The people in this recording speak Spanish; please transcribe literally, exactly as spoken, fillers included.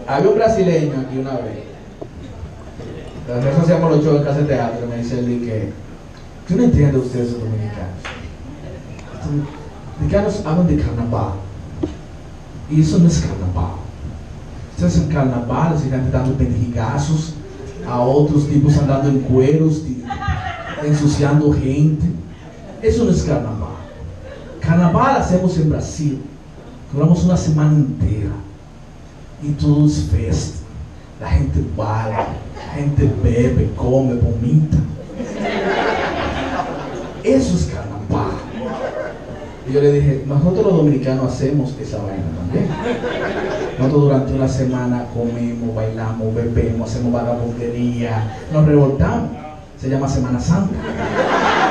Había un brasileño aquí una vez. Nosotros hacíamos los shows en casa de teatro. Me dice él que yo no entiendo ustedes los dominicanos. Los dominicanos hablan de carnaval. Y eso no es carnaval. Ustedes en carnaval se están dando pendejigazos a otros tipos andando en cueros, ensuciando gente. Eso no es carnaval. Carnaval hacemos en Brasil. Duramos una semana entera. Y todo es festa. La gente baila, la gente bebe, come, vomita. Eso es carnaval. Y yo le dije, nosotros los dominicanos hacemos esa vaina también. Nosotros durante una semana comemos, bailamos, bebemos, hacemos vagabundería, nos revoltamos. Se llama Semana Santa.